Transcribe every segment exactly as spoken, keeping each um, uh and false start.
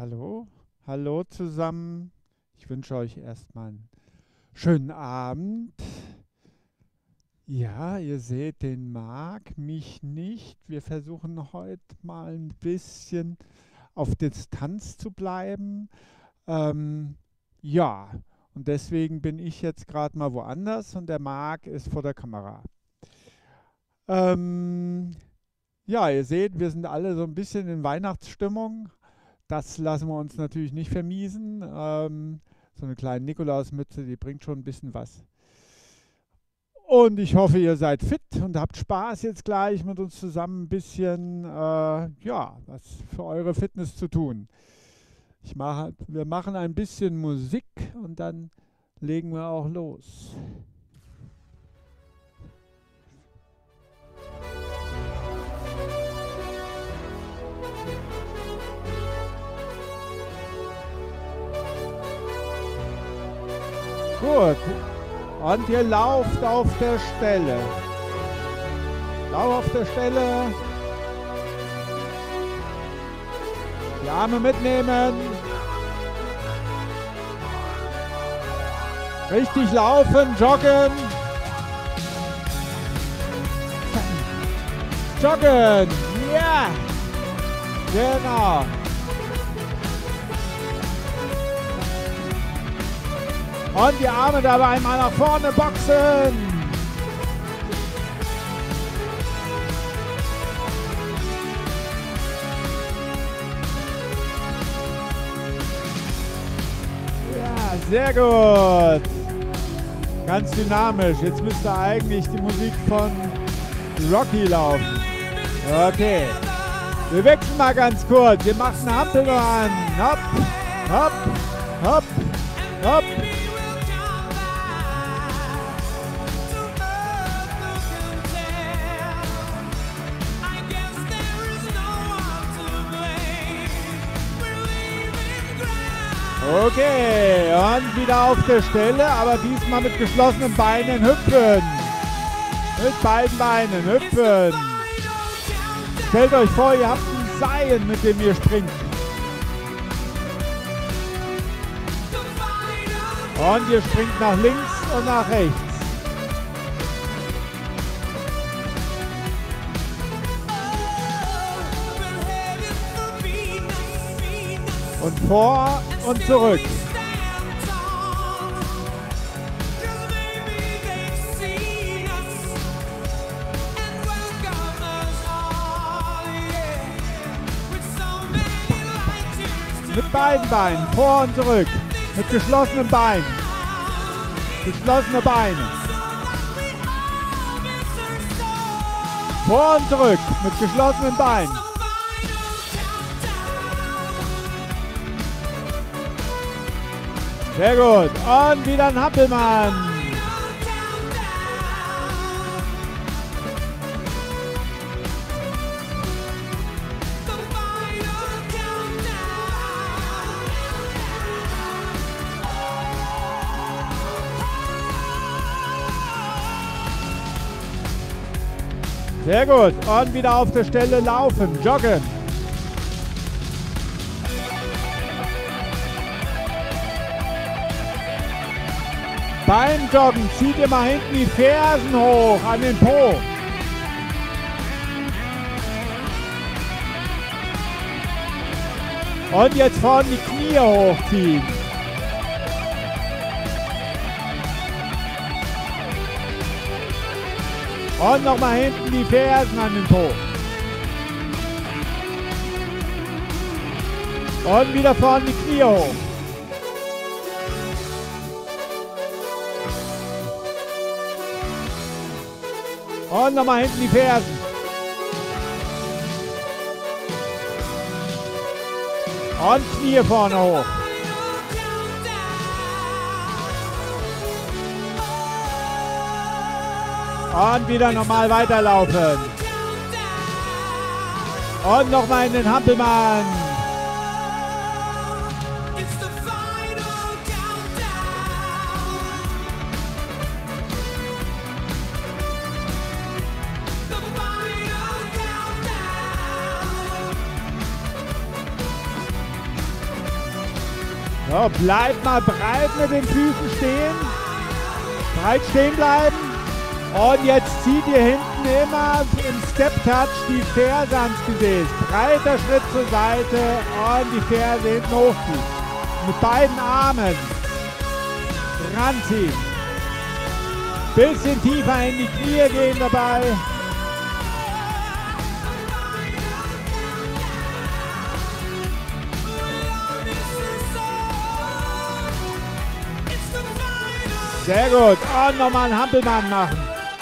Hallo, hallo zusammen. Ich wünsche euch erstmal einen schönen Abend. Ja, ihr seht den Marc, mich nicht. Wir versuchen heute mal ein bisschen auf Distanz zu bleiben. Ähm, ja, und deswegen bin ich jetzt gerade mal woanders und der Marc ist vor der Kamera. Ähm, ja, ihr seht, wir sind alle so ein bisschen in Weihnachtsstimmung. Das lassen wir uns natürlich nicht vermiesen. Ähm, so eine kleine Nikolausmütze, die bringt schon ein bisschen was. Und ich hoffe, ihr seid fit und habt Spaß jetzt gleich mit uns zusammen ein bisschen, äh, ja, was für eure Fitness zu tun. Ich mache, wir machen ein bisschen Musik und dann legen wir auch los. Gut. Und ihr lauft auf der Stelle. Lauf auf der Stelle. Die Arme mitnehmen. Richtig laufen, joggen. Joggen. Ja. Genau. Und die Arme dabei einmal nach vorne boxen. Ja, sehr gut. Ganz dynamisch. Jetzt müsste eigentlich die Musik von Rocky laufen. Okay. Wir wechseln mal ganz kurz. Wir machen eine Ampel an. Hopp, hopp, hopp, hopp. Okay, und wieder auf der Stelle, aber diesmal mit geschlossenen Beinen hüpfen. Mit beiden Beinen hüpfen. Stellt euch vor, ihr habt ein Seil, mit dem ihr springt. Und ihr springt nach links und nach rechts. Und vor und zurück. Mit beiden Beinen, vor und zurück. Mit geschlossenen Beinen. Geschlossene Beine. Vor und zurück. Mit geschlossenen Beinen. Sehr gut. Und wieder ein Hampelmann. Sehr gut. Und wieder auf der Stelle laufen, joggen. Beim Joggen zieht ihr mal hinten die Fersen hoch an den Po. Und jetzt vorne die Knie hochziehen. Und nochmal hinten die Fersen an den Po. Und wieder vorne die Knie hoch. Und nochmal hinten die Fersen. Und Knie vorne hoch. Und wieder normal weiterlaufen. Und nochmal in den Hampelmann. So, bleibt mal breit mit den Füßen stehen. Breit stehen bleiben. Und jetzt zieht ihr hinten immer im Step-Touch die Ferse ans Gesäß. Breiter Schritt zur Seite und die Ferse hinten hochziehen. Mit beiden Armen ranziehen. Bisschen tiefer in die Knie gehen dabei. Sehr gut. Und nochmal einen Hampelmann machen.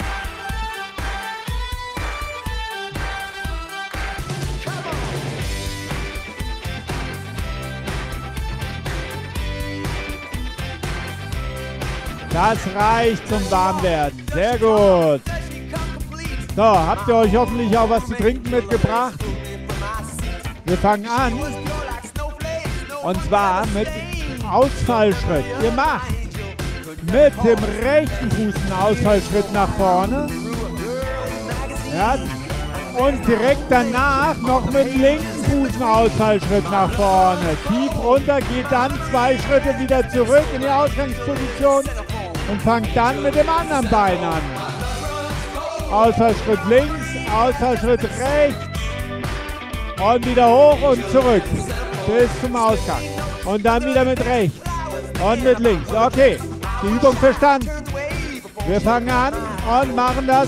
Das reicht zum Warmwerden. Sehr gut. So, habt ihr euch hoffentlich auch was zu trinken mitgebracht? Wir fangen an. Und zwar mit Ausfallschritt. Ihr macht mit dem rechten Fuß einen Ausfallschritt nach vorne. Ja. Und direkt danach noch mit dem linken Fuß einen Ausfallschritt nach vorne. Tief runter, geht dann zwei Schritte wieder zurück in die Ausgangsposition und fangt dann mit dem anderen Bein an. Ausfallschritt links, Ausfallschritt rechts und wieder hoch und zurück bis zum Ausgang. Und dann wieder mit rechts und mit links. Okay, die Übung verstanden. Wir fangen an und machen das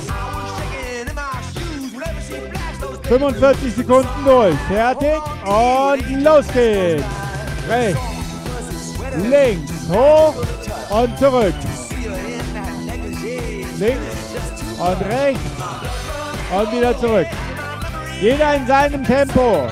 fünfundvierzig Sekunden durch. Fertig und los geht's. Rechts, links, hoch und zurück. Links und rechts und wieder zurück. Jeder in seinem Tempo.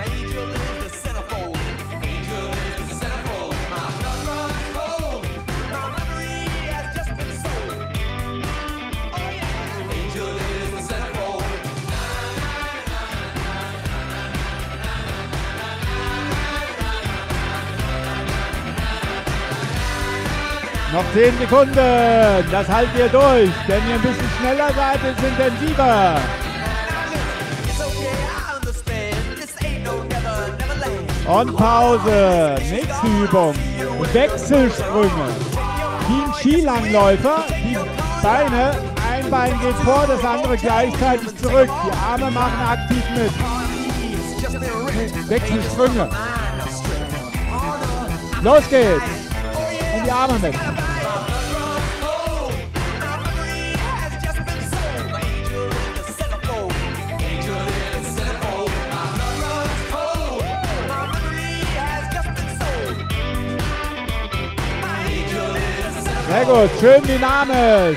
Noch zehn Sekunden, das haltet ihr durch. Wenn ihr ein bisschen schneller seid, ist es intensiver. Und Pause. Nächste Übung. Wechselsprünge. Wie ein Skilangläufer. Die Beine, ein Bein geht vor, das andere gleichzeitig zurück. Die Arme machen aktiv mit. Wechselsprünge. Los geht's. Und die Arme mit. Sehr gut, schön dynamisch.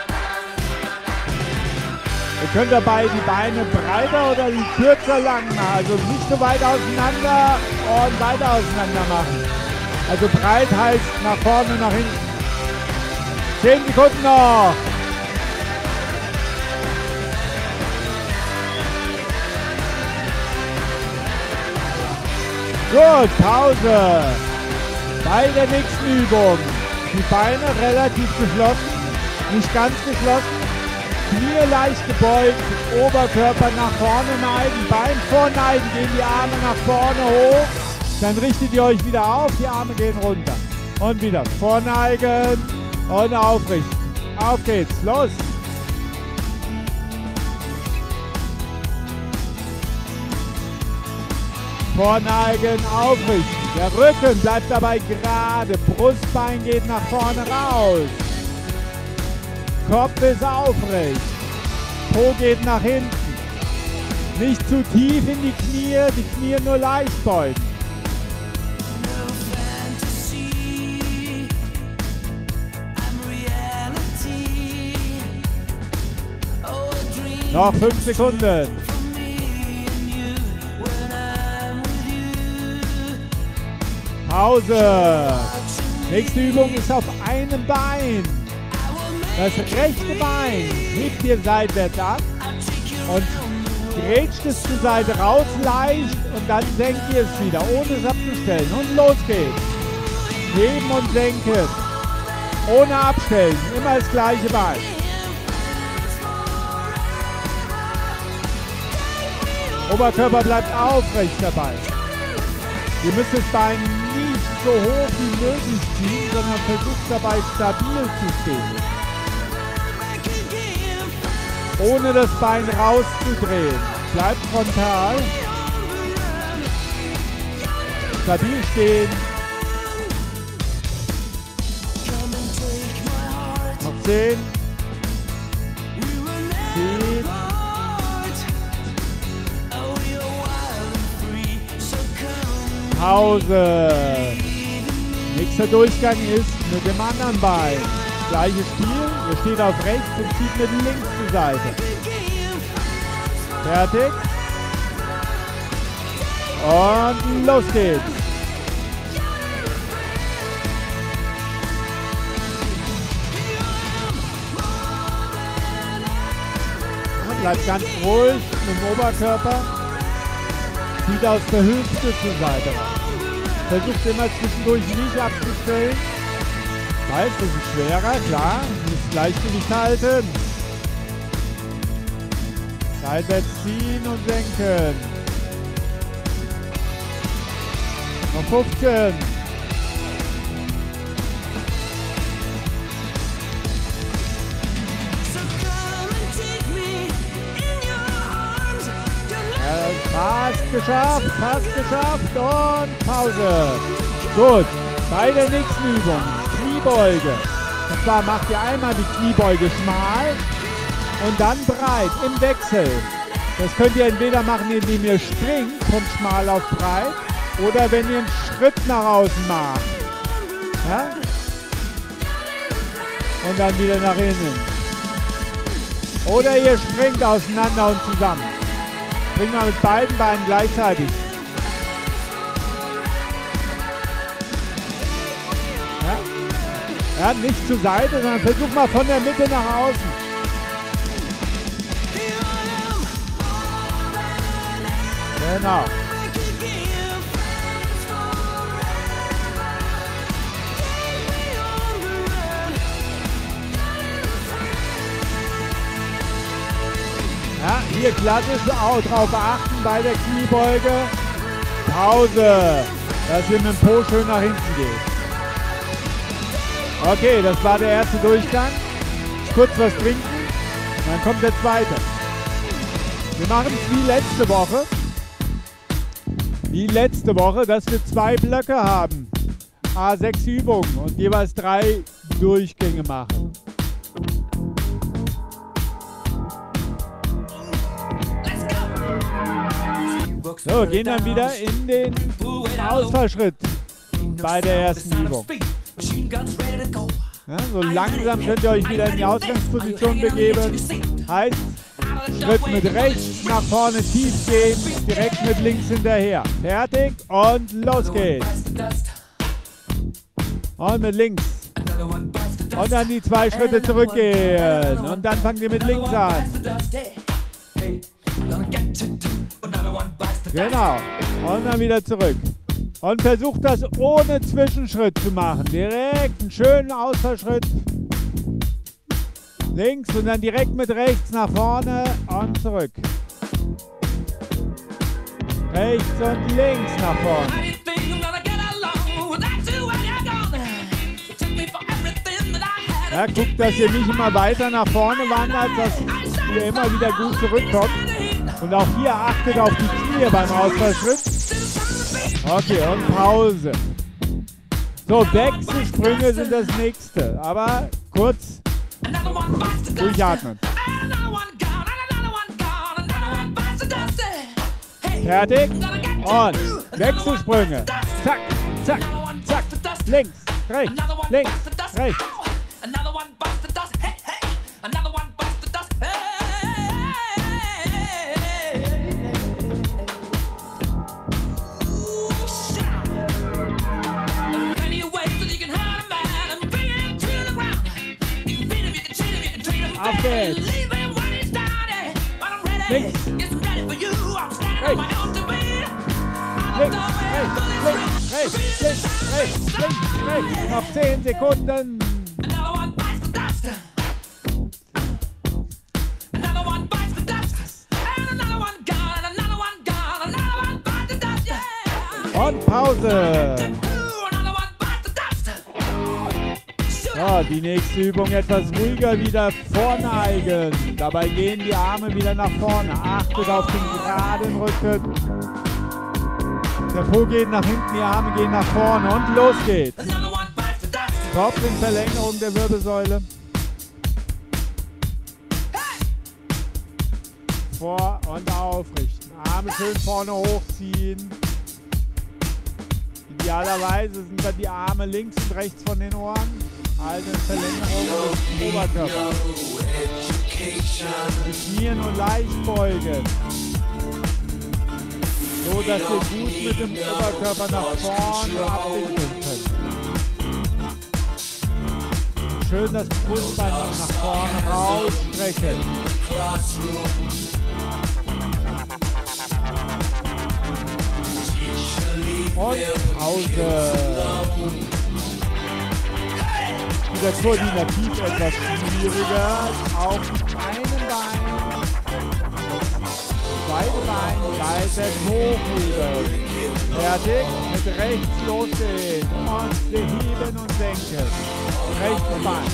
Ihr könnt dabei die Beine breiter oder kürzer lang machen. Also nicht so weit auseinander und weiter auseinander machen. Also breit heißt nach vorne und nach hinten. Zehn Sekunden noch. Gut, Pause. Bei der nächsten Übung. Die Beine relativ geschlossen, nicht ganz geschlossen. Knie leicht gebeugt, Oberkörper nach vorne neigen, Bein vorneigen, gehen die Arme nach vorne hoch. Dann richtet ihr euch wieder auf, die Arme gehen runter. Und wieder vorneigen und aufrichten. Auf geht's, los! Vorneigen, aufrichten. Der Rücken bleibt dabei gerade. Brustbein geht nach vorne raus. Kopf ist aufrecht. Po geht nach hinten. Nicht zu tief in die Knie, die Knie nur leicht beugen. Noch fünf Sekunden. Pause. Nächste Übung ist auf einem Bein. Das rechte Bein hebt ihr seitwärts ab und grätscht es zur Seite raus leicht und dann senkt ihr es wieder, ohne es abzustellen. Und los geht's. Heben und senken. Ohne abstellen. Immer das gleiche Bein. Oberkörper bleibt aufrecht dabei. Ihr müsst das Bein nicht so hoch wie möglich ziehen, sondern versucht dabei stabil zu stehen. Ohne das Bein rauszudrehen. Bleibt frontal. Stabil stehen. Noch zehn. zehn. Pause. Nächster Durchgang ist mit dem anderen Bein. Gleiches Spiel. Ihr steht auf rechts und zieht mit links zur Seite. Fertig. Und los geht's. Und bleibt ganz ruhig mit dem Oberkörper. Zieht aus der Hüfte zur Seite raus. Versucht immer zwischendurch nicht abzustellen. Weiß, das ist schwerer, klar. Ihr müsst Gleichgewicht halten. Seitwärts ziehen und senken. Noch fünfzehn. Fast geschafft, fast geschafft und Pause. Gut, bei der nächsten Übung, Kniebeuge. Und zwar macht ihr einmal die Kniebeuge schmal und dann breit im Wechsel. Das könnt ihr entweder machen, indem ihr springt von schmal auf breit oder wenn ihr einen Schritt nach außen macht. Ja? Und dann wieder nach innen. Oder ihr springt auseinander und zusammen. Springt mal mit beiden Beinen gleichzeitig. Ja? Ja, nicht zur Seite, sondern versuch mal von der Mitte nach außen. Genau. Ja, hier klassisch auch drauf achten bei der Kniebeuge. Pause, dass ihr mit dem Po schön nach hinten geht. Okay, das war der erste Durchgang. Kurz was trinken, dann kommt der zweite. Wir machen es wie letzte Woche. Wie letzte Woche, dass wir zwei Blöcke haben. A sechs Übungen und jeweils drei Durchgänge machen. So, gehen dann wieder in den Ausfallschritt bei der ersten Übung. Ja, so langsam könnt ihr euch wieder in die Ausgangsposition begeben. Heißt, Schritt mit rechts nach vorne tief gehen, direkt mit links hinterher. Fertig und los geht's. Und mit links. Und dann die zwei Schritte zurückgehen. Und dann fangt ihr mit links an. Genau. Und dann wieder zurück. Und versucht das ohne Zwischenschritt zu machen. Direkt einen schönen Ausfallschritt. Links und dann direkt mit rechts nach vorne und zurück. Rechts und links nach vorne. Ja, guckt, dass ihr nicht immer weiter nach vorne wandert, dass ihr immer wieder gut zurückkommt. Und auch hier achtet auf die Knie beim Ausfallschritt. Okay, und Pause. So, Wechselsprünge sind das nächste. Aber kurz durchatmen. Fertig. Und Wechselsprünge. Zack, zack, zack. Links, rechts, links, rechts. Auf geht's. Links. Rechts. Links, rechts, links, rechts, links, rechts, links, rechts. Noch zehn Sekunden. Und Pause. So, die nächste Übung etwas ruhiger wieder vorneigen. Dabei gehen die Arme wieder nach vorne. Achtet auf den geraden Rücken. Der Po geht nach hinten, die Arme gehen nach vorne und los geht's. Kopf in Verlängerung der Wirbelsäule. Vor- und aufrichten. Arme schön vorne hochziehen. Idealerweise sind dann die Arme links und rechts von den Ohren. Also in Verlängerung des Oberkörpers. Die Knie nur leicht beugen. So dass ihr gut mit dem Oberkörper nach vorne abwinkeln könnt. Schön das Brustbein nach vorne rausstrecken. Und Pause. Wieder koordinativ etwas schwieriger. Auf einem Bein, beide Beine gleichzeitig hochheben. Fertig, mit rechts losgehen und heben und senken. Rechts Bein.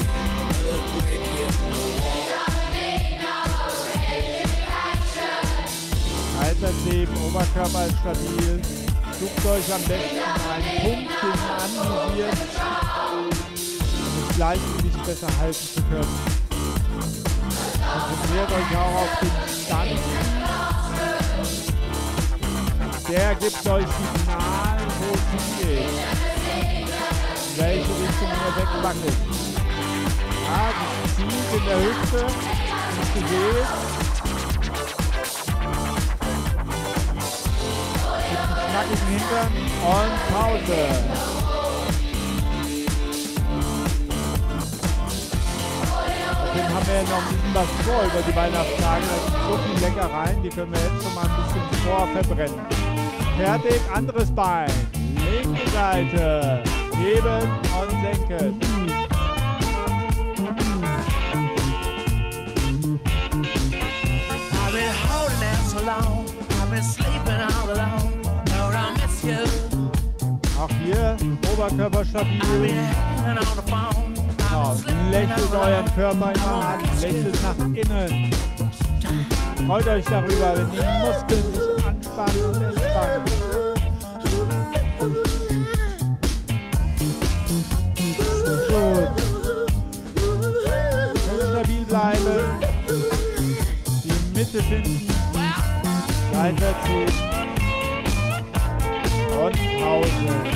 Seitwärts heben, Oberkörper ist stabil. Sucht euch am besten einen Punkt, den ihr anvisiert, um das Gleichgewicht besser halten zu können. Konzentriert euch auch auf den Stand. Der gibt euch Signal, wo es hingeht. In welche Richtung ihr wegwackelt. Ja, das zieht in der Hüfte, das Gesäß. Knackigen Hintern und Pause. Außerdem haben wir ja noch ein bisschen was vor über die Weihnachtstage. Da sind so viele Leckereien, die können wir jetzt schon mal ein bisschen vorverbrennen. Fertig, anderes Bein. Linke Seite. Heben und senken. I've been holding out so long. I've been sleeping all alone. Auch hier Oberkörper stabil. Genau, lächelt euren Körper immer an, lächelt nach innen. Freut euch darüber, wenn die Muskeln sich anspannen und entspannen. Gut. Schön stabil bleiben. Die Mitte finden. Seitwärts heben. Und Pause.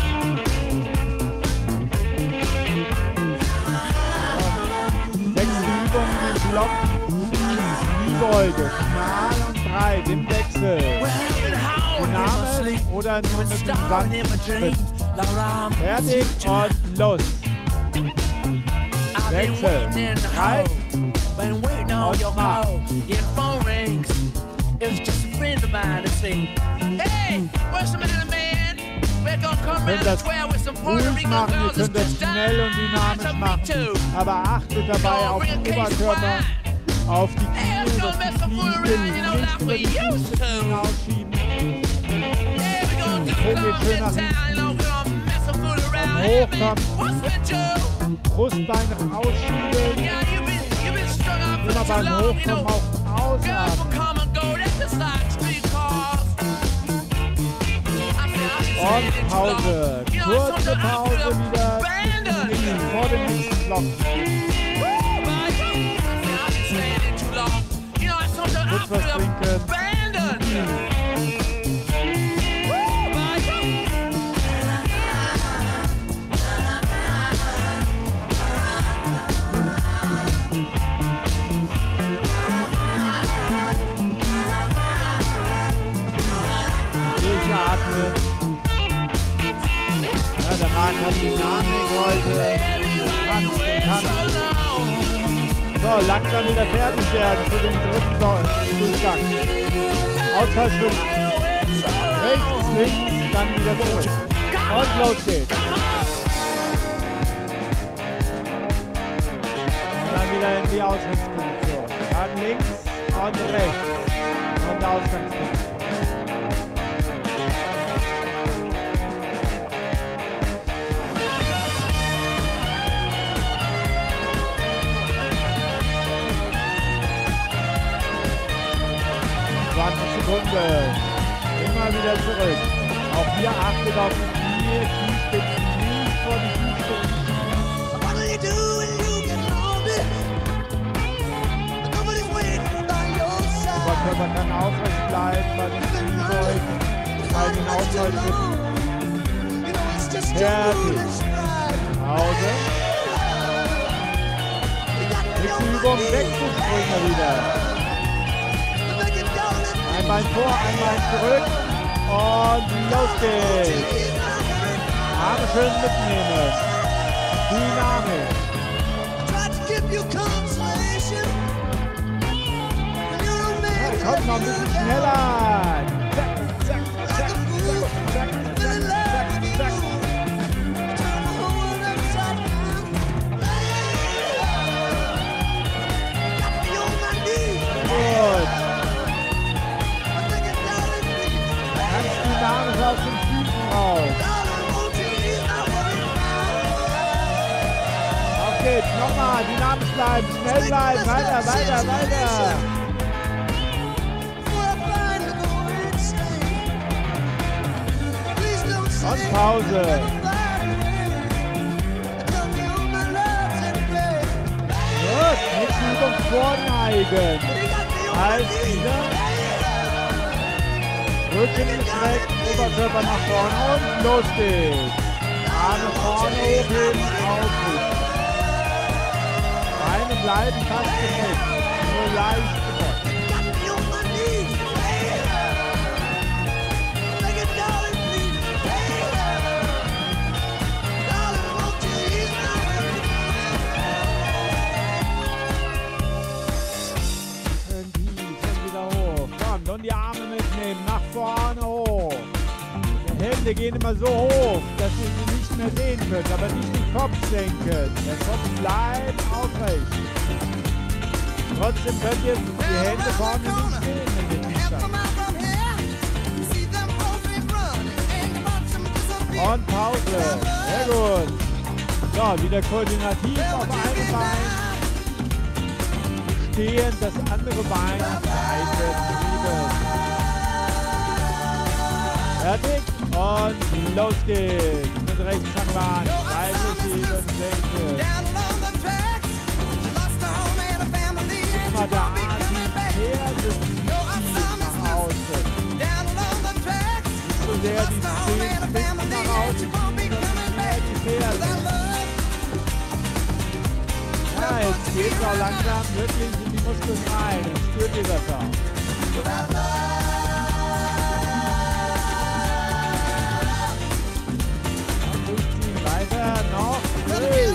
Sechste Übung im Block. Kniebeuge, schmal und breit im Wechsel. Dynamisch oder nur mit dem sanften Schritt. Fertig und los. Wechsel. Breit und schmal. Ihr könnt das ruhig machen, ihr könnt das schnell und dynamisch machen, aber achtet dabei auf den Oberkörper, auf die Knie, dass die Knie nicht über die Knie rausschieben. Po geht schön nach hinten, und hochkommt, Brustbein rausschieben, immer beim Hochkommen auch ausatmen. Und Pause. Kurze Pause wieder vor dem nächsten Block. Kurz was trinken. Durchatmen. Der Marc hat Dynamik heute. Tanzen, tanzen. So, langsam wieder fertig werden für den dritten Durchgang. Ausfallschritt. Rechts, links, dann wieder zurück. Und los geht's. Und dann wieder in die Ausgangsposition. Dann links und rechts. Und Ausgangsposition. Sekunden. Immer wieder zurück. Auch hier achtet auf die Knie, Kniespitzen nicht vor die Fußspitzen. Oberkörper kann aufrecht bleiben bei den Kniebeugen, bei den Ausfallschritten. Fertig. Pause. Nächste Übung, Wechselsprünge wieder. Ein Bein vor, ein Bein zurück und los geht's. Arme schön mitnehmen. Dynamisch. Ja, kommt noch ein bisschen schneller. Zack, zack, zack, zack, zack, zack, zack, zack. Gut. Ganz dynamisch aus den Füßen raus. Auf geht's, nochmal, dynamisch bleiben, schnell bleiben, weiter, weiter, weiter. Und Pause. Gut, nächste Übung vorneigen. Halt wieder. Rücken gestreckt, Oberkörper nach vorne und los geht's. Arme vorne, hochheben, aufrichten. Beine bleiben fast gedeckt, nur leicht gebeugt. Und die Arme mitnehmen, nach vorne hoch. Die Hände gehen immer so hoch, dass ihr sie nicht mehr sehen könnt, aber nicht den Kopf senken. Der Kopf bleibt aufrecht. Trotzdem könnt ihr die Hände vorne nicht sehen, wenn ihr nicht seid. Und Pause. Sehr gut. So, wieder koordinativ auf einem Bein. Stehen, das andere Bein Seite. Fertig und los geht's. Mit rechts nach Bahn. Seite schieben, senken. Guck mal, der Arm sieht sehr tief nach außen. Nicht so sehr die Zehenspitzen nach außen, sondern mehr die Ferse. Ja, jetzt geht's auch langsam wirklich in die Muskeln rein. Jetzt spürt ihr das auch. Weiter, noch durch.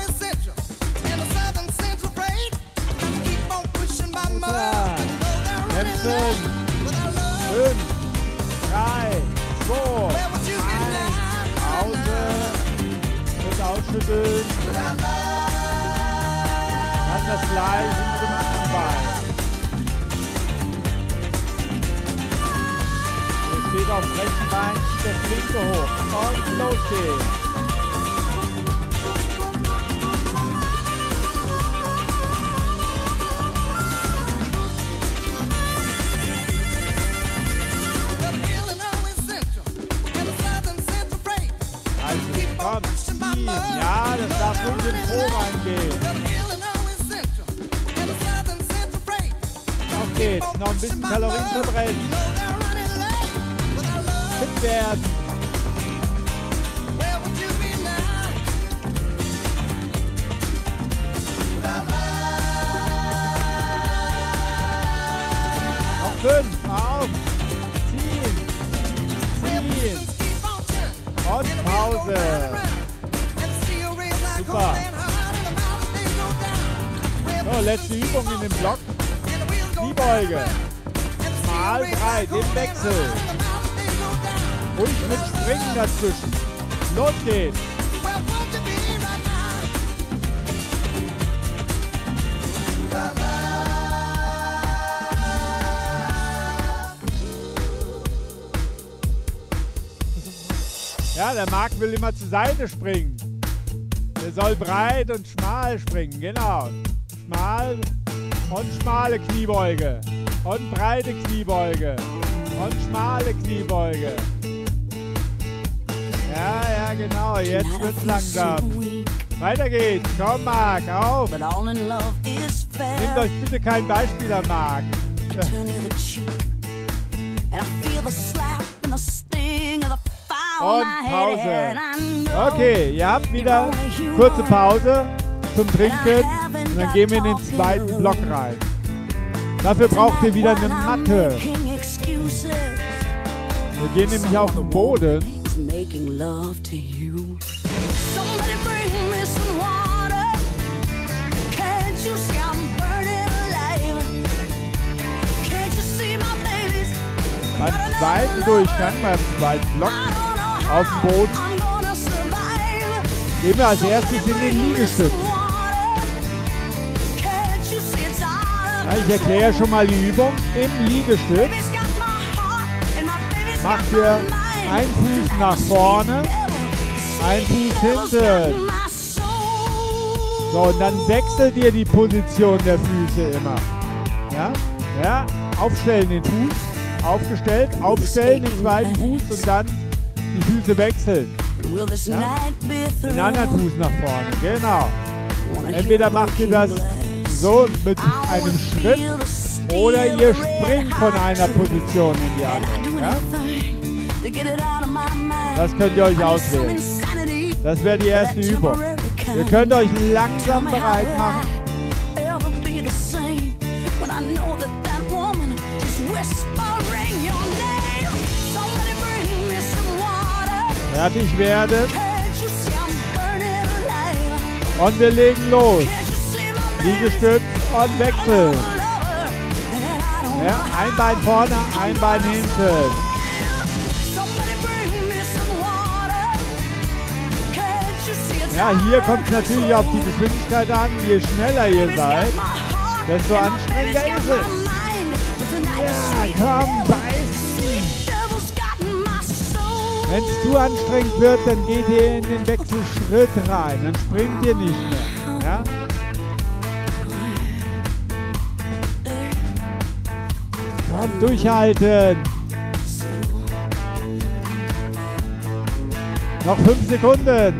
Kämpfen. Fünf, drei, zwei, eins. Pause. Mit ausschütteln. Dann das gleiche mit dem anderen Bein. Ihr steht auf dem rechten Bein, das linke hoch. Und los geht's. Komm, ziehen. Ja, das darf ruhig in Pro reingehen. Auf geht's. Noch ein bisschen Kalorien verbrennen. Fit werden. Noch fünf. Auf. Ziehen. Ziehen. Und Pause. Super. So, letzte Übung in dem Block. Kniebeuge. Mal breit im Wechsel. Und mit Springen dazwischen. Los geht's. Ja, der Marc will immer zur Seite springen. Der soll breit und schmal springen, genau. Schmal und schmale Kniebeuge und breite Kniebeuge. Und schmale Kniebeuge. Ja, ja, genau. Jetzt wird's langsam. Weiter geht's. Komm, Marc, auf. Nehmt euch bitte kein Beispiel an Marc. Und Pause. Okay, ihr habt wieder kurze Pause zum Trinken und dann gehen wir in den zweiten Block rein. Dafür braucht ihr wieder eine Matte. Wir gehen nämlich auf den Boden. Beim zweiten Durchgang, beim zweiten Block auf dem Boden, gehen wir als erstes in den Liegestütz. Ja, ich erkläre schon mal die Übung. Im Liegestütz macht ihr einen Fuß nach vorne, einen Fuß hinten. So, und dann wechselt ihr die Position der Füße immer. Ja, ja, aufstellen den Fuß. Aufgestellt, aufstellen den zweiten Fuß und dann die Füße wechseln. Ja? Den anderen Fuß nach vorne, genau. Entweder macht ihr das so mit einem Schritt oder ihr springt von einer Position in die andere. Ja? Das könnt ihr euch auswählen. Das wäre die erste Übung. Ihr könnt euch langsam bereit machen. Fertig werden. Und wir legen los. Liegestütz und wechseln. Ja, ein Bein vorne, ein Bein hinten. Ja, hier kommt es natürlich auf die Geschwindigkeit an. Je schneller ihr seid, desto anstrengender ist es. Ja, komm, beißen. Wenn es zu anstrengend wird, dann geht ihr in den Wechselschritt rein. Dann springt ihr nicht mehr. Ja? Komm, durchhalten. Noch fünf Sekunden.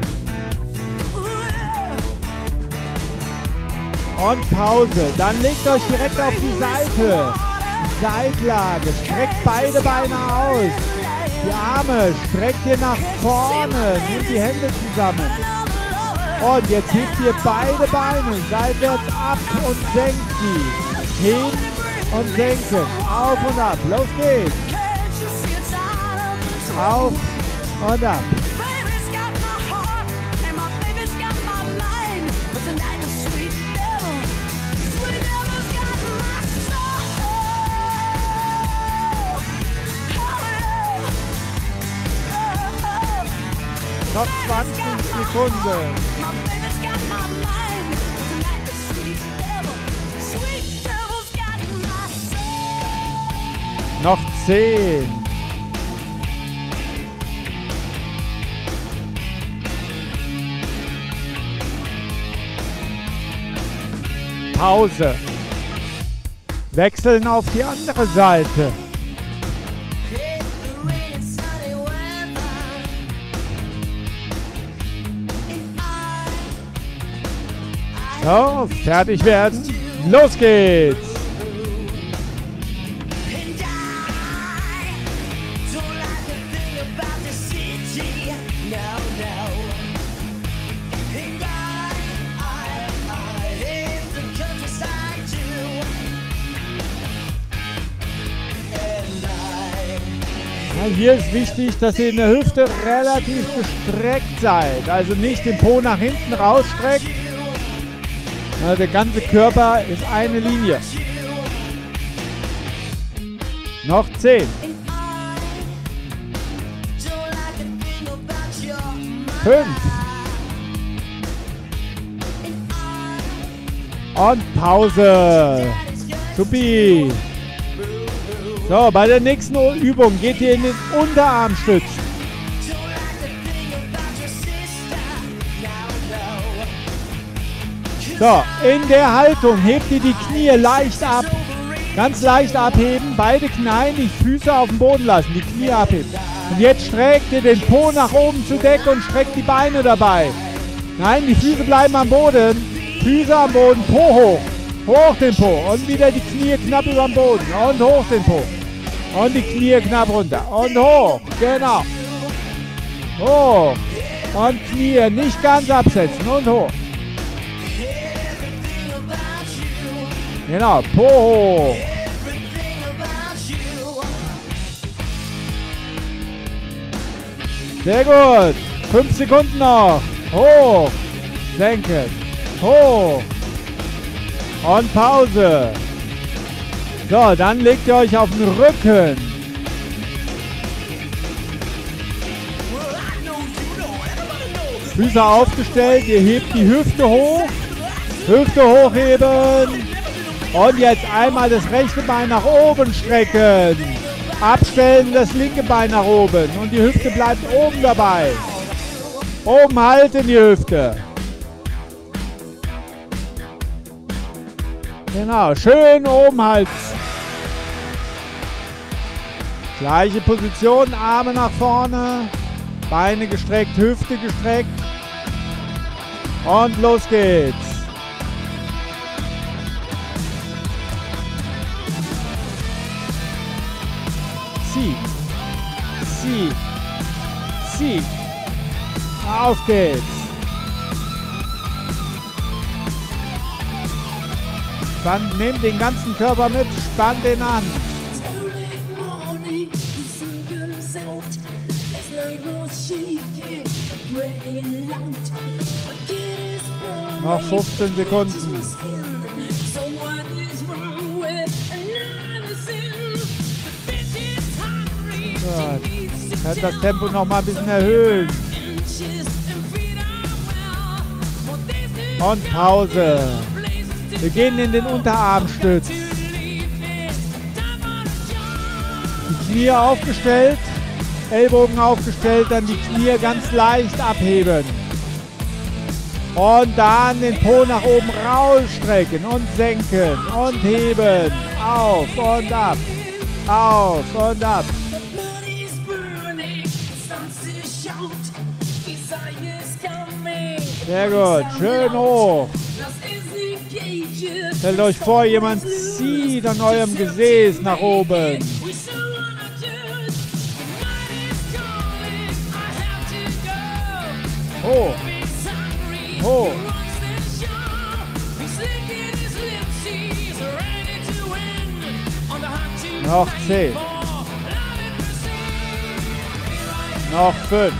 Und Pause. Dann legt euch direkt auf die Seite. Seitlage. Streckt beide Beine aus. Die Arme streckt ihr nach vorne. Nehmt die Hände zusammen. Und jetzt hebt ihr beide Beine seitwärts ab und senkt sie. Heben und senken. Auf und ab. Los geht's. Auf und ab. Noch zwanzig Sekunden. Noch zehn. Pause. Wechseln auf die andere Seite. So, fertig werden. Los geht's. Ja, hier ist wichtig, dass ihr in der Hüfte relativ gestreckt seid. Also nicht den Po nach hinten rausstreckt. Ja, der ganze Körper ist eine Linie. Noch zehn. Fünf. Und Pause. Supi. So, bei der nächsten Übung geht ihr in den Unterarmstütz. So, in der Haltung hebt ihr die Knie leicht ab, Ganz leicht abheben, beide Knien, die Füße auf dem Boden lassen, die Knie abheben. Und jetzt streckt ihr den Po nach oben zu Deck und streckt die Beine dabei. Nein, die Füße bleiben am Boden. Füße am Boden, Po hoch. Hoch den Po. Und wieder die Knie knapp über dem Boden. Und hoch den Po. Und die Knie knapp runter. Und hoch. Genau. Hoch. Und Knie nicht ganz absetzen. Und hoch. Genau. Po hoch. Sehr gut. Fünf Sekunden noch. Hoch. Senken. Hoch. Und Pause. So, dann legt ihr euch auf den Rücken. Füße aufgestellt. Ihr hebt die Hüfte hoch. Hüfte hochheben. Und jetzt einmal das rechte Bein nach oben strecken. Abstellen, das linke Bein nach oben. Und die Hüfte bleibt oben dabei. Oben halten die Hüfte. Genau, schön oben halten. Gleiche Position, Arme nach vorne. Beine gestreckt, Hüfte gestreckt. Und los geht's. Zieh. Zieh. Zieh. Auf geht's. Spann, nehmt den ganzen Körper mit, spannt den an. Noch fünfzehn Sekunden. So, ich kann das Tempo noch mal ein bisschen erhöhen. Und Pause. Wir gehen in den Unterarmstütz. Die Knie aufgestellt, Ellbogen aufgestellt, dann die Knie ganz leicht abheben. Und dann den Po nach oben rausstrecken und senken und heben. Auf und ab. Auf und ab. Sehr gut, schön hoch. Stellt euch vor, jemand zieht an eurem Gesäß nach oben. Hoch. Hoch. Noch zehn. Noch fünf.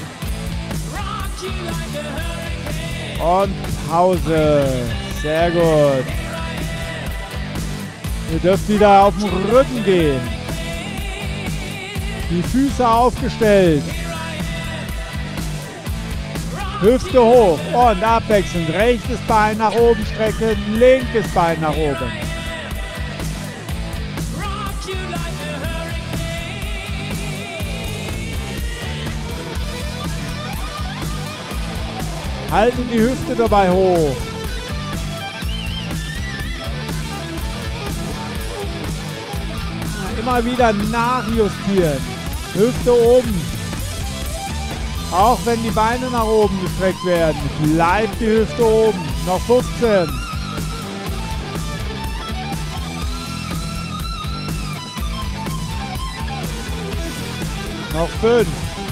Und Pause. Sehr gut. Ihr dürft wieder auf den Rücken gehen. Die Füße aufgestellt. Hüfte hoch und abwechselnd. Rechtes Bein nach oben strecken, linkes Bein nach oben. Halten die Hüfte dabei hoch. Immer wieder nachjustieren. Hüfte oben. Auch wenn die Beine nach oben gestreckt werden, bleibt die Hüfte oben. Noch fünfzehn. Noch fünf.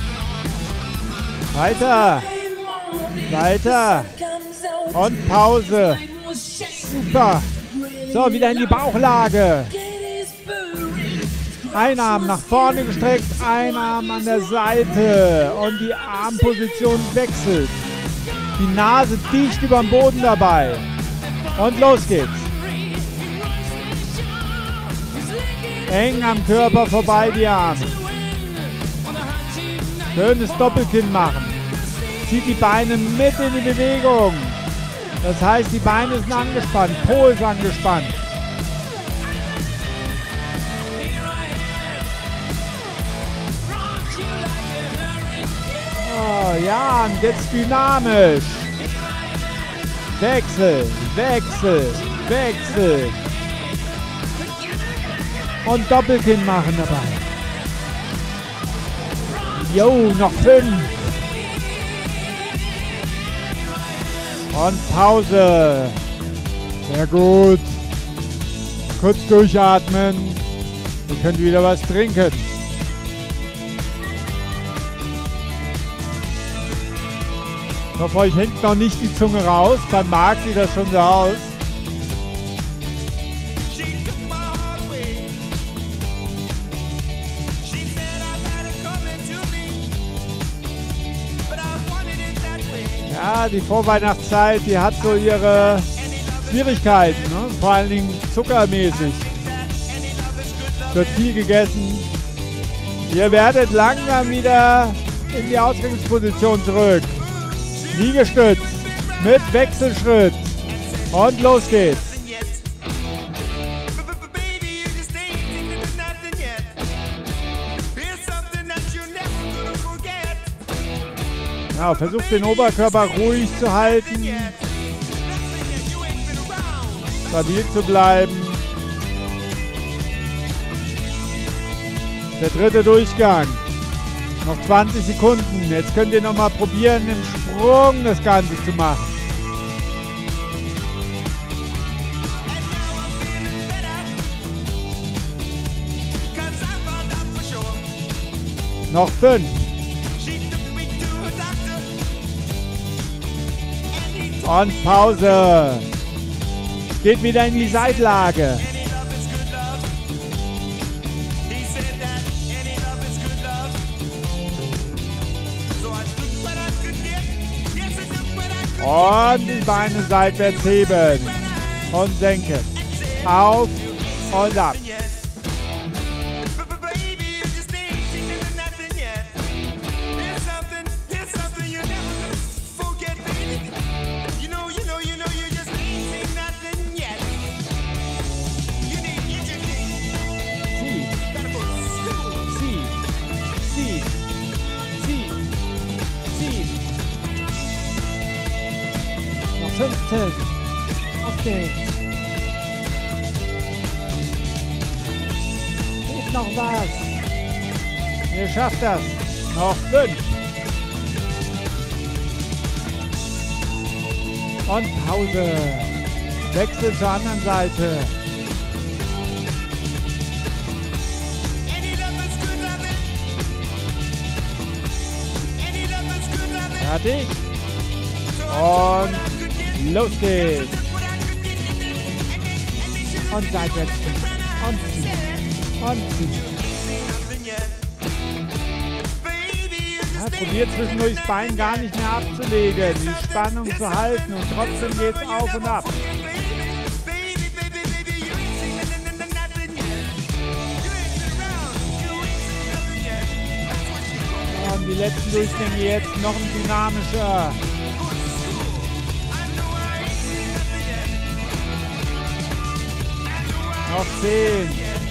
Weiter. Weiter. Und Pause. Super. So, wieder in die Bauchlage. Ein Arm nach vorne gestreckt, ein Arm an der Seite und die Armposition wechselt. Die Nase dicht über dem Boden dabei. Und los geht's. Eng am Körper vorbei die Arme. Schönes Doppelkinn machen. Zieht die Beine mit in die Bewegung. Das heißt, die Beine sind angespannt, Po ist angespannt. Oh, ja, und jetzt dynamisch. Wechsel, Wechsel, Wechsel. Und Doppelkinn machen dabei. Jo, noch fünf. Und Pause. Sehr gut. Kurz durchatmen. Ihr könnt wieder was trinken. Ich hoffe, euch hängt noch nicht die Zunge raus. Beim Marc sieht das schon so aus. Ja, die Vorweihnachtszeit, die hat so ihre Schwierigkeiten, ne? Vor allen Dingen zuckermäßig. Es wird viel gegessen. Ihr werdet langsam wieder in die Ausgangsposition zurück. Liegestütz mit Wechselschritt. Und los geht's. Ja, versucht den Oberkörper ruhig zu halten. Stabil zu bleiben. Der dritte Durchgang. Noch zwanzig Sekunden. Jetzt könnt ihr noch mal probieren, im Sprung das Ganze zu machen. Noch fünf. Und Pause. Geht wieder in die Seitlage. Und die Beine seitwärts heben und senken. Auf und ab. fünfzehn. Okay. Geht noch was. Ihr schafft das. Noch fünf. Und Pause. Wechsel zur anderen Seite. Fertig. Und los geht's! Und seitwärts und ziehen. Und ziehen. Ja, probiert zwischendurch das Bein gar nicht mehr abzulegen, die Spannung zu halten und trotzdem geht's auf und ab. Und die letzten Durchgänge jetzt noch ein dynamischer. Noch zehn.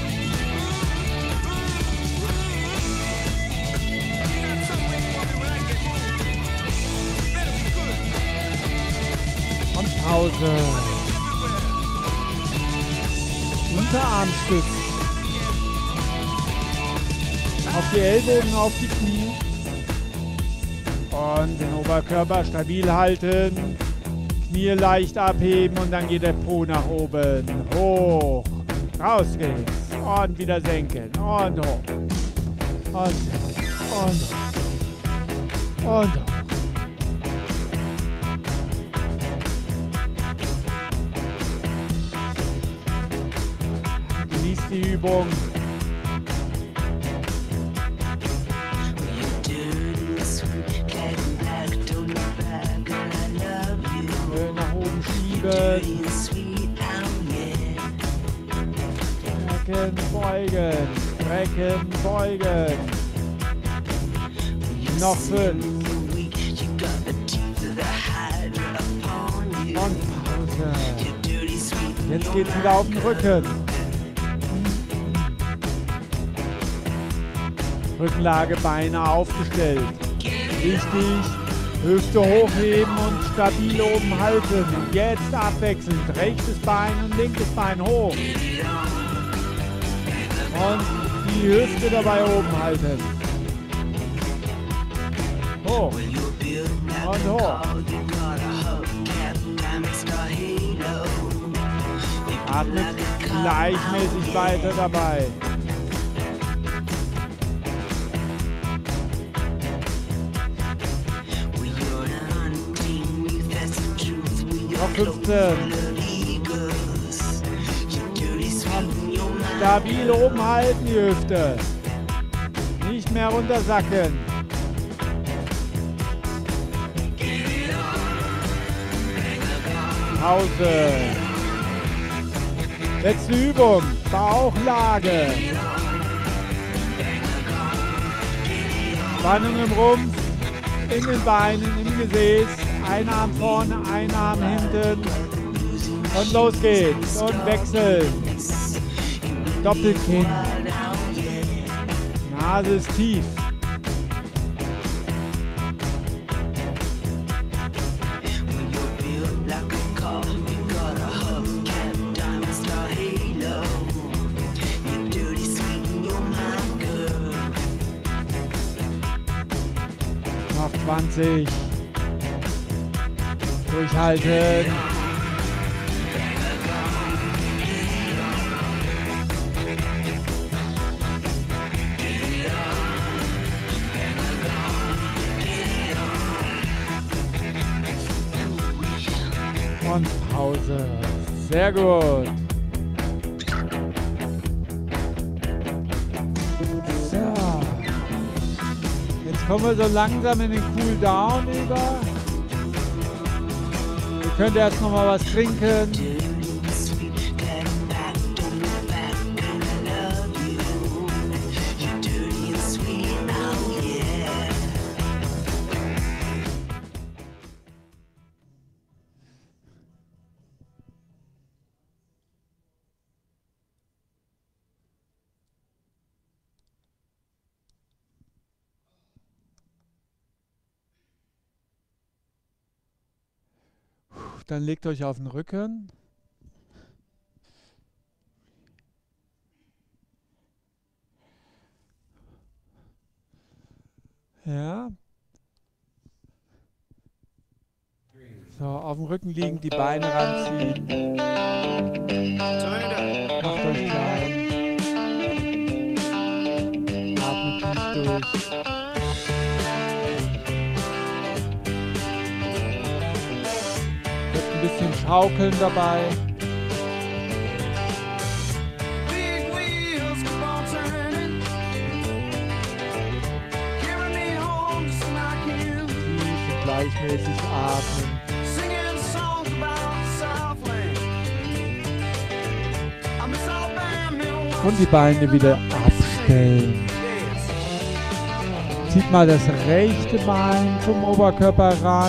Und Pause. Unterarmstütz. Auf die Ellbogen, auf die Knie. Und den Oberkörper stabil halten. Knie leicht abheben und dann geht der Po nach oben. Hoch. Raus geht's. Und wieder senken. Und hoch. Und, und, und hoch. Genießt die Übung. Schön nach oben schieben. Strecken, beugen, strecken, beugen. Noch fünf. Und Pause. Jetzt geht's wieder auf den Rücken. Rückenlage, Beine aufgestellt. Wichtig, Hüfte hochheben und stabil oben halten. Und jetzt abwechselnd. Rechtes Bein und linkes Bein hoch. Und die Hüfte dabei oben halten. Hoch. Und hoch. Atmet gleichmäßig weiter dabei. Noch fünfzehn. Stabil oben halten die Hüfte. Nicht mehr runtersacken. Pause. Letzte Übung. Bauchlage. Spannung im Rumpf, in den Beinen, im Gesäß. Ein Arm vorne, ein Arm hinten. Und los geht's. Und wechseln. Doppelkinn. Nase ist tief. Noch zwanzig. Durchhalten. Und Pause. Sehr gut. So. Jetzt kommen wir so langsam in den Cool-Down über. Ihr könnt erst noch mal was trinken. Dann legt euch auf den Rücken. Ja. So, auf dem Rücken liegen, die Beine ranziehen. Macht euch klein. Atmet tief durch. Ein bisschen schaukeln dabei. Tief und gleichmäßig atmen. Und die Beine wieder abstellen. Zieht mal das rechte Bein zum Oberkörper ran.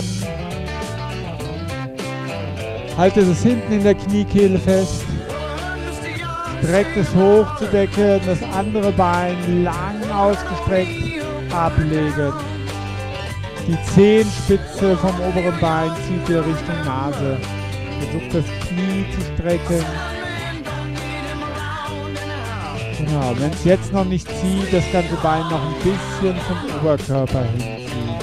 Haltet es hinten in der Kniekehle fest. Streckt es hoch zur Decke. Das andere Bein lang ausgestreckt ablegen. Die Zehenspitze vom oberen Bein zieht ihr Richtung Nase. Versucht das Knie zu strecken. Genau, wenn es jetzt noch nicht zieht, das ganze Bein noch ein bisschen zum Oberkörper hinziehen.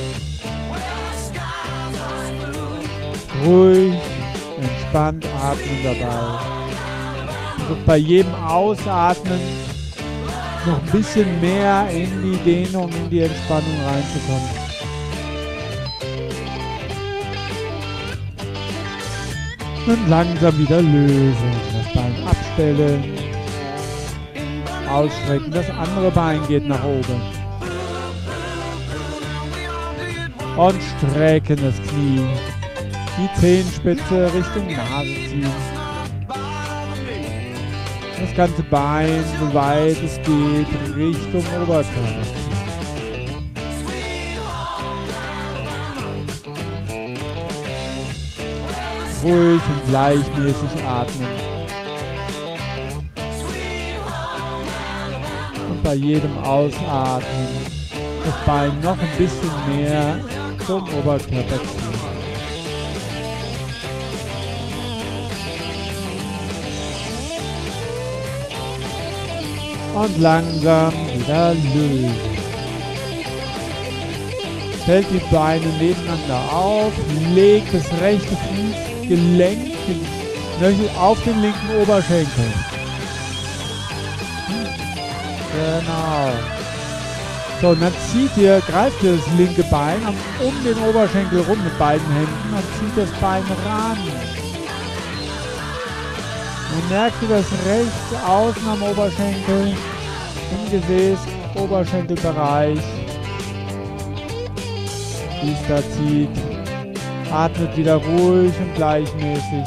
Ruhig. Entspannt atmen dabei. Versucht bei jedem Ausatmen noch ein bisschen mehr in die Dehnung, in die Entspannung reinzukommen. Und langsam wieder lösen. Das Bein abstellen. Ausstrecken. Das andere Bein geht nach oben. Und strecken das Knie. Die Zehenspitze Richtung Nase ziehen. Das ganze Bein, so weit es geht, Richtung Oberkörper ziehen. Ruhig und gleichmäßig atmen. Und bei jedem Ausatmen das Bein noch ein bisschen mehr zum Oberkörper ziehen. Und langsam wieder lösen. Stellt die Beine nebeneinander auf, legt das rechte Fußgelenk, den Knöchel auf den linken Oberschenkel. Genau. So, und dann zieht ihr, greift ihr das linke Bein um den Oberschenkel rum mit beiden Händen und zieht das Bein ran. Dann merkt ihr das rechts außen am Oberschenkel, im Gesäß, Oberschenkelbereich. Wie es da zieht. Atmet wieder ruhig und gleichmäßig.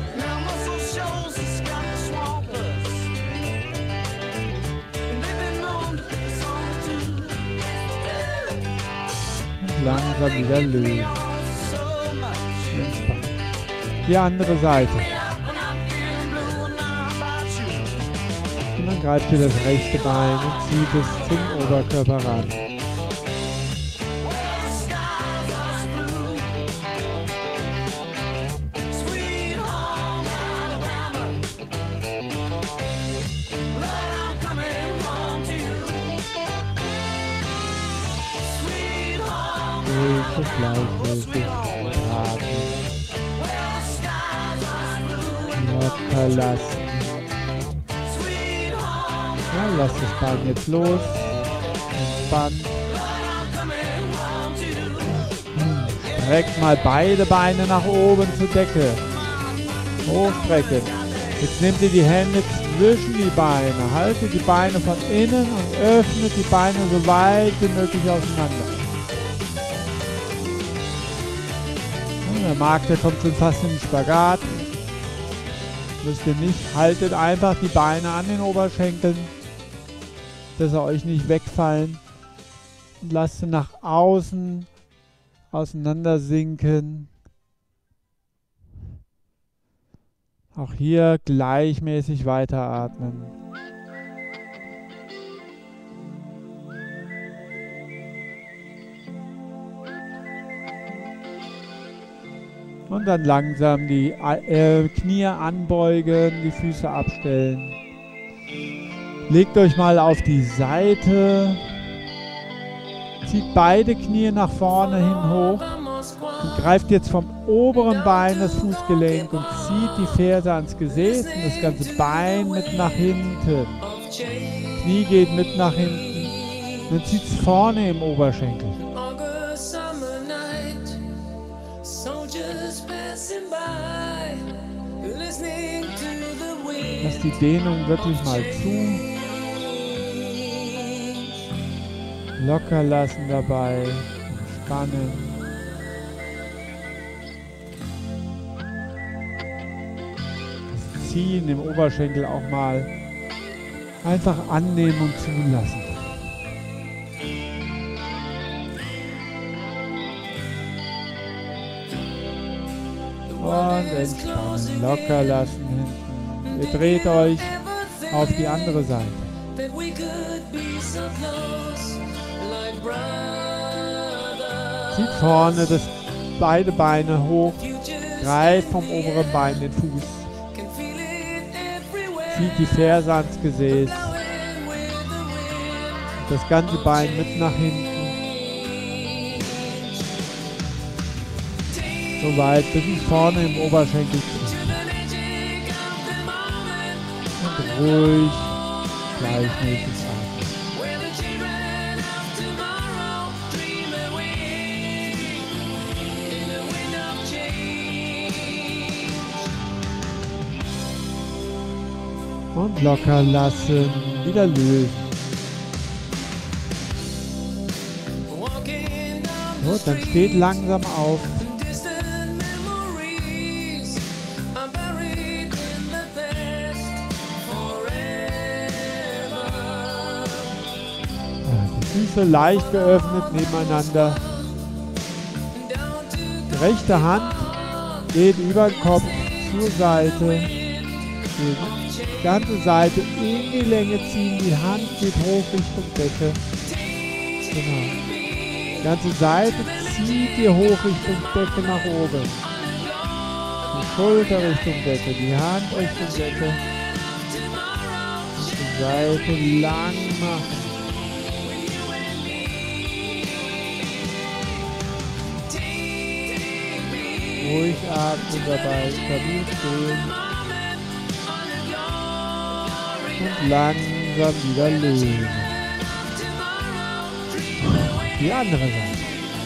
Und langsam wieder lösen. Die andere Seite. Und dann greift ihr das rechte Bein und zieht es zum Oberkörper ran. Gleichmäßig atmen. Locker lassen. Ja, lasst das Bein jetzt los. Entspannt. Streckt mal beide Beine nach oben zur Decke. Hochstrecken. Jetzt nehmt ihr die Hände zwischen die Beine. Haltet die Beine von innen und öffnet die Beine so weit wie möglich auseinander. Der mag, der kommt schon fast in den Spagat. Müsst ihr nicht. Haltet einfach die Beine an den Oberschenkeln, dass sie euch nicht wegfallen. Und lasst sie nach außen auseinander sinken. Auch hier gleichmäßig weiteratmen. Und dann langsam die äh, Knie anbeugen, die Füße abstellen. Legt euch mal auf die Seite. Zieht beide Knie nach vorne hin hoch. Und greift jetzt vom oberen Bein das Fußgelenk und zieht die Ferse ans Gesäß und das ganze Bein mit nach hinten. Knie geht mit nach hinten. Und dann zieht es vorne im Oberschenkel. Lass die Dehnung wirklich mal zu. Locker lassen dabei. Entspannen. Das Ziehen im Oberschenkel auch mal einfach annehmen und zulassen. Und entspannen. Locker lassen hinten. Ihr dreht euch auf die andere Seite. Zieht vorne das, beide Beine hoch, greift vom oberen Bein den Fuß, zieht die Ferse ans Gesäß, das ganze Bein mit nach hinten, so weit bis es vorne im Oberschenkel zieht. Und ruhig, gleichmäßig atmen. Und locker lassen, wieder lösen. So, dann steht langsam auf. Die Füße leicht geöffnet nebeneinander. Die rechte Hand geht über den Kopf zur Seite. Die ganze Seite in die Länge ziehen, die Hand geht hoch Richtung Decke. Genau. Die ganze Seite zieht ihr hoch Richtung Decke nach oben. Die Schulter Richtung Decke, die Hand Richtung Decke. Seite lang machen. Ruhig atmen dabei, stabil stehen. Und langsam wieder lösen. Die andere Seite.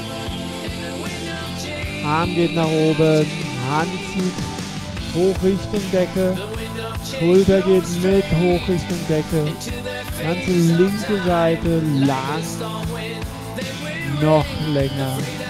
Arm geht nach oben, Hand zieht hoch Richtung Decke, Schulter geht mit hoch Richtung Decke, ganze linke Seite lang, noch länger.